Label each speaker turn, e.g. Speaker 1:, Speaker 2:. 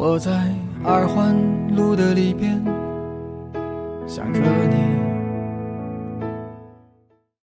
Speaker 1: 我在二环路的里边想着你。